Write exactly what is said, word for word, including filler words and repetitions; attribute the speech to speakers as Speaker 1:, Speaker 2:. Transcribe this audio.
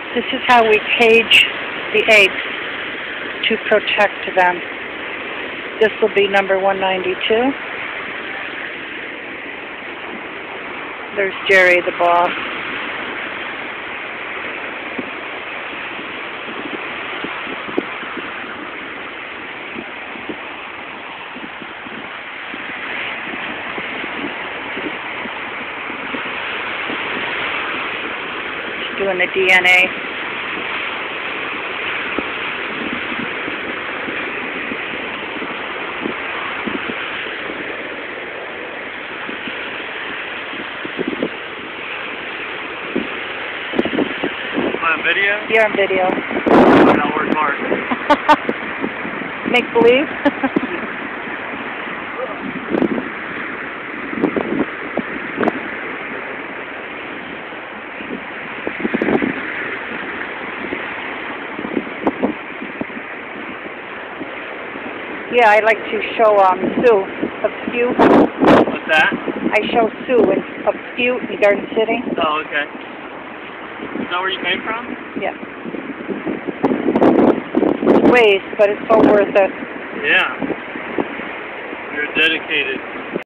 Speaker 1: This is how we cage the apes to protect them. This will be number one ninety-two. There's Jerry the boss. Doing the D N A.
Speaker 2: On video?
Speaker 1: You're on video.
Speaker 2: I'll work hard.
Speaker 1: Make believe? Yeah, I like to show um, Sue of Spew.
Speaker 2: What's that?
Speaker 1: I show Sue in, of Spew in Garden City.
Speaker 2: Oh, okay. Is that where you came from?
Speaker 1: Yeah. It's waste, but it's so worth it.
Speaker 2: Yeah. You're dedicated.